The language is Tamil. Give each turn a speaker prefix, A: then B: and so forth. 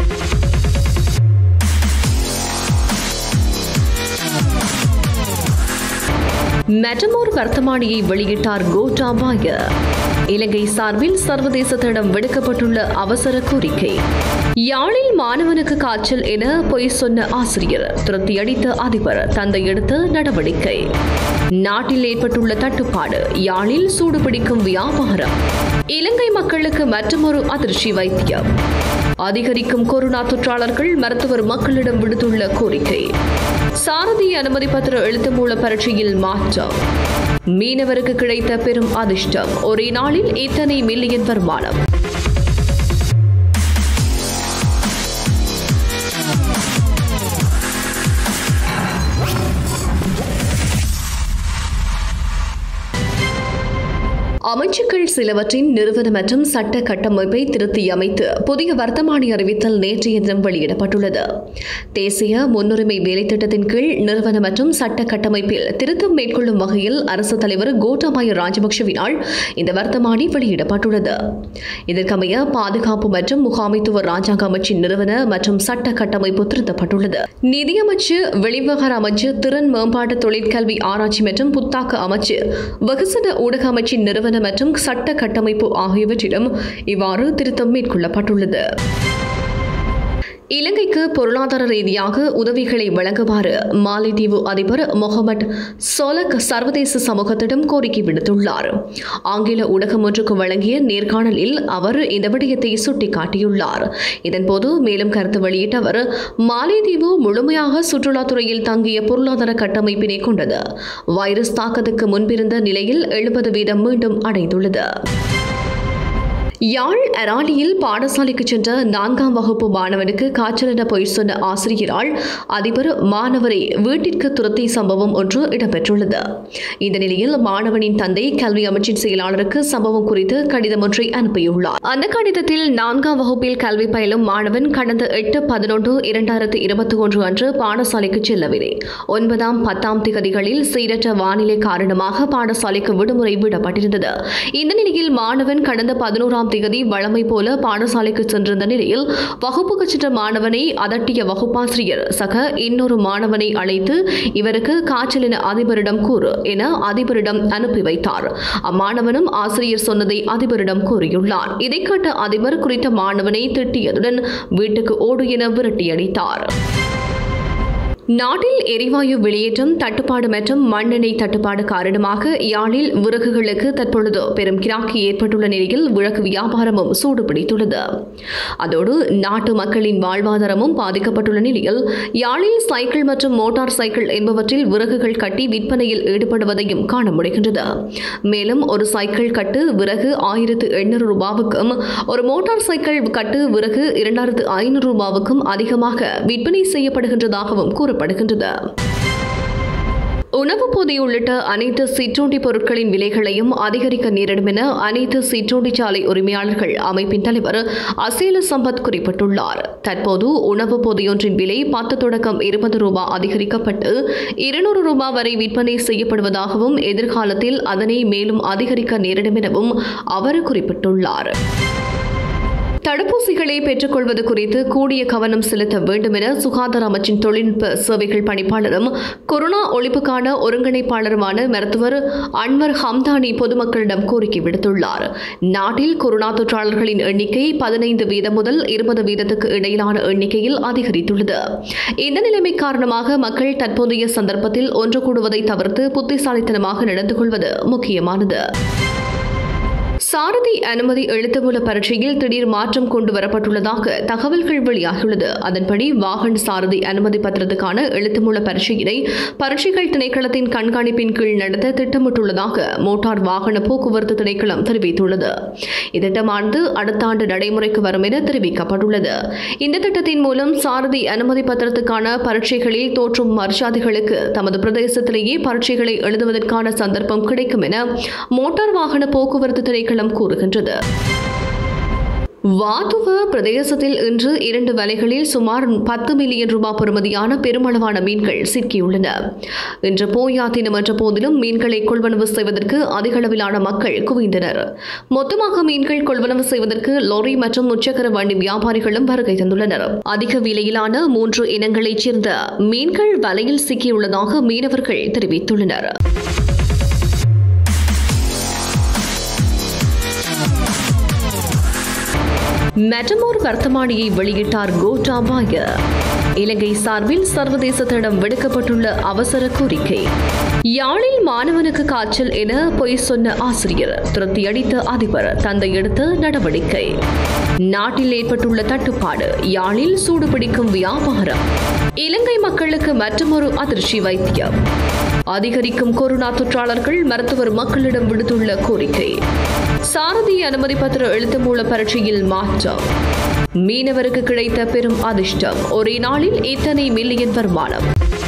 A: மெட்டமோர் வர்த்தமானியை வெளியிட்டார் கோட்டாபாய. இலங்கை சார்பில் சர்வதேசத்திடம் விடுக்கப்பட்டுள்ள அவசர கோரிக்கை. யாழில் மாணவனுக்கு காய்ச்சல் என பொய் சொன்ன ஆசிரியர் திருப்தியடித்த அதிபர், தந்தை எடுத்த நடவடிக்கை. நாட்டில் ஏற்பட்டுள்ள தட்டுப்பாடு, யாழில் சூடுபிடிக்கும் வியாபாரம். இலங்கை மக்களுக்கு மற்றொரு அதிர்ச்சி வைத்தியம். அதிகரிக்கும் கொரோனா தொற்றாளர்கள், மருத்துவர் மக்களிடம் விடுத்துள்ள கோரிக்கை. சாரதி அனுமதி பத்திர எழுத்து மூல பரீட்சையில் மாற்றம். மீனவருக்கு கிடைத்த பெரும் அதிர்ஷ்டம், ஒரே நாளில் இத்தனை மில்லியன் வருமானம். அமைச்சுக்கள் சிலவற்றின் நிறுவன மற்றும் சட்ட கட்டமைப்பை திருத்தி அமைத்து புதிய வர்த்தமானி அறிவித்தல் நேற்றைய தினம் வெளியிடப்பட்டுள்ளது. தேசிய முன்னுரிமை வேலை திட்டத்தின் கீழ் நிறுவன மற்றும் சட்ட கட்டமைப்பில் திருத்தம் மேற்கொள்ளும் வகையில் அரசு தலைவர் கோட்டாபாய ராஜபக்ஷவினால் இந்த வர்த்தமானி வெளியிடப்பட்டுள்ளது. இதற்கமைய பாதுகாப்பு மற்றும் முகாமைத்துவ ராஜாங்க அமைச்சின் நிறுவன மற்றும் சட்ட கட்டமைப்பு திருத்தப்பட்டுள்ளது. நிதியமைச்சு, வெளிவிவகார அமைச்சு, திறன் மேம்பாட்டு தொழிற்கல்வி ஆராய்ச்சி மற்றும் புத்தாக்க அமைச்சு, வெகுசன ஊடக அமைச்சின் நிறுவன மற்றும் சட்ட கட்டமைப்பு ஆகியவற்றிலும் இவ்வாறு திருத்தம் மேற்கொள்ளப்பட்டுள்ளது. இலங்கைக்கு பொருளாதார ரீதியாக உதவிகளை வழங்குமாறு மாலைதீவு அதிபர் முகமது சோலக் சர்வதேச சமூகத்திடம் கோரிக்கை விடுத்துள்ளார். ஆங்கில ஊடகம் ஒன்றுக்கு வழங்கிய நேர்காணலில் அவர் இந்த விடயத்தை சுட்டிக்காட்டியுள்ளார். இதன்போது மேலும் கருத்து வெளியிட்ட அவர், மாலைதீவு முழுமையாக சுற்றுலாத்துறையில் தங்கிய பொருளாதார கட்டமைப்பினை கொண்டது. வைரஸ் தாக்கத்துக்கு முன்பிருந்த நிலையில் 70% மீண்டும் அடைந்துள்ளது. யாழ் அராலியில் பாடசாலைக்கு சென்ற 4ஆம் வகுப்பு மாணவனுக்கு காய்ச்சல் என பொய் சொன்ன ஆசிரியரால் அதிபர் மாணவரை வீட்டிற்கு துரத்திய சம்பவம் ஒன்று இடம்பெற்றுள்ளது. இந்த நிலையில் மாணவனின் தந்தை கல்வி அமைச்சின் செயலாளருக்கு சம்பவம் குறித்து கடிதம் ஒன்றை அனுப்பியுள்ளார். அந்த கடிதத்தில் 4ஆம் வகுப்பில் கல்வி பயிலும் மாணவன் கடந்த 8/11/2021 அன்று பாடசாலைக்கு செல்லவில்லை. 9ஆம் 10ஆம் திகதிகளில் சீரற்ற வானிலை காரணமாக பாடசாலைக்கு விடுமுறை விடப்பட்டிருந்தது. இந்த நிலையில் மாணவன் கடந்த 11ஆம் திகதி வழமை போல பாடசாலைக்கு சென்றிருந்த நிலையில் வகுப்புக்கு சென்ற மாணவனை அதட்டிய வகுப்பாசிரியர் சக இன்னொரு மாணவனை அழைத்து இவருக்கு காய்ச்சல் என அதிபரிடம் கூறு என அதிபரிடம் அனுப்பி வைத்தார். அம்மாணவனும் ஆசிரியர் சொன்னதை அதிபரிடம் கூறியுள்ளார். இதை கேட்ட அதிபர் குறித்த மாணவனை திட்டியதுடன் வீட்டுக்கு ஓடு என விரட்டியடித்தார். நாட்டில் எரிவாயு வெளியேற்றம் தட்டுப்பாடு மற்றும் மண்ணெண்ணெய் தட்டுப்பாடு காரணமாக யாழில் விறகுகளுக்கு தற்பொழுது பெரும் கிராக்கி ஏற்பட்டுள்ள நிலையில் விறகு வியாபாரமும் சூடுபிடித்துள்ளது. அதோடு நாட்டு மக்களின் வாழ்வாதாரமும் பாதிக்கப்பட்டுள்ள நிலையில் யாழில் சைக்கிள் மற்றும் மோட்டார் சைக்கிள் என்பவற்றில் விறகுகள் கட்டி விற்பனையில் ஈடுபடுவதையும் காண முடிகின்றது. மேலும் ஒரு சைக்கிள் கட்டு விறகு 1800 ரூபாவுக்கும், ஒரு மோட்டார் சைக்கிள் கட்டு விறகு 2500 ரூபாவுக்கும் அதிகமாக விற்பனை செய்யப்படுகின்றதாகவும் கூறப்படுகிறது. உணவு பொதி உள்ளிட்ட அனைத்து சிற்றுண்டி பொருட்களின் விலைகளையும் அதிகரிக்க நேரிடும் என அனைத்து சிற்றுண்டிச்சாலை உரிமையாளர்கள் அமைப்பின் தலைவர் அசேல சம்பத் குறிப்பிட்டுள்ளார். தற்போது உணவு பொதியொன்றின் விலை 10 தொடக்கம் 20 ரூபாய் அதிகரிக்கப்பட்டு 200 ரூபாய் வரை விற்பனை செய்யப்படுவதாகவும் எதிர்காலத்தில் அதனை மேலும் அதிகரிக்க நேரிடும் எனவும் அவர் குறிப்பிட்டுள்ளார். தடுப்பூசிகளை பெற்றுக்கொள்வது குறித்து கூடிய கவனம் செலுத்த வேண்டும் என சுகாதார அமைச்சின் தொழில்நுட்ப சேவைகள் பணிப்பாளரும் கொரோனா ஒழிப்புக்கான ஒருங்கிணைப்பாளருமான மருத்துவர் அன்வர் ஹம்தானி பொதுமக்களிடம் கோரிக்கை விடுத்துள்ளார். நாட்டில் கொரோனா தொற்றாளர்களின் எண்ணிக்கை 15% முதல் 20% இடையிலான எண்ணிக்கையில் அதிகரித்துள்ளது. இந்த நிலைமை காரணமாக மக்கள் தற்போதைய சந்தர்ப்பத்தில் ஒன்று கூடுவதை தவிர்த்து புத்திசாலித்தனமாக நடந்து கொள்வது முக்கியமானது. சாரதி அனுமதி எழுத்துமூல பரீட்சையில் திடீர் மாற்றம் கொண்டு வரப்பட்டுள்ளதாக தகவல்கள் வெளியாகியுள்ளது. அதன்படி வாகன சாரதி அனுமதி பத்திரத்துக்கான எழுத்துமூல பரீட்சையினை பரீட்சைகள் திணைக்களத்தின் கண்காணிப்பின் கீழ் நடத்த திட்டமிட்டுள்ளதாக மோட்டார் வாகன போக்குவரத்து திணைக்களம் தெரிவித்துள்ளது. இத்திட்டமானது அடுத்த ஆண்டு நடைமுறைக்கு வரும் என தெரிவிக்கப்பட்டுள்ளது. இந்த திட்டத்தின் மூலம் சாரதி அனுமதி பத்திரத்துக்கான பரீட்சைகளில் தோற்றும் மரியாதைகளுக்கு தமது பிரதேசத்திலேயே பரீட்சைகளை எழுதுவதற்கான சந்தர்ப்பம் கிடைக்கும் என மோட்டார் வாகன போக்குவரத்து திணைக்களம் கூறுகின்றது. வாதுவ பிரதேசத்தில் இன்று 2 வலைகளில் சுமார் 10 மில்லியன் ரூபாய் பெறுமதியான பெருமளவான மீன்கள் சிக்கியுள்ளன. இன்று போயா தினம் என்ற போதிலும் மீன்களை கொள்வனவு செய்வதற்கு அதிக அளவிலான மக்கள் குவிந்தனர். மொத்தமாக மீன்கள் கொள்வனவு செய்வதற்கு லொரி மற்றும் முச்சக்கர வண்டி வியாபாரிகளும் வருகை தந்துள்ளனர். அதிக விலையிலான 3 இனங்களைச் சேர்ந்த மீன்கள் வலையில் சிக்கியுள்ளதாக மீனவர்கள் தெரிவித்துள்ளனர். மெட்டமோர் வர்த்தமானியை வெளியிட்டார் கோட்டாபாய. இலங்கை சார்பில் சர்வதேசத்திடம் விடுக்கப்பட்டுள்ள அவசர கோரிக்கை. யாழில் மாணவனுக்கு காய்ச்சல் என பொய் சொன்ன ஆசிரியர் திருப்தியடித்த அதிபர், தந்தை எடுத்த நடவடிக்கை. நாட்டில் ஏற்பட்டுள்ள தட்டுப்பாடு, யாழில் சூடுபிடிக்கும் வியாபாரம். இலங்கை மக்களுக்கு மற்றொரு அதிர்ச்சி வைத்தியம். அதிகரிக்கும் கொரோனா தொற்றாளர்கள் மருத்துவர் மக்களிடம் விடுத்துள்ள கோரிக்கை. சாரதி அனுமதி பத்திர எழுத்து மூல பரீட்சையில் மாற்றம். மீனவருக்கு கிடைத்த பெரும் அதிர்ஷ்டம், ஒரே நாளில் இத்தனை மில்லியன் வருமானம்.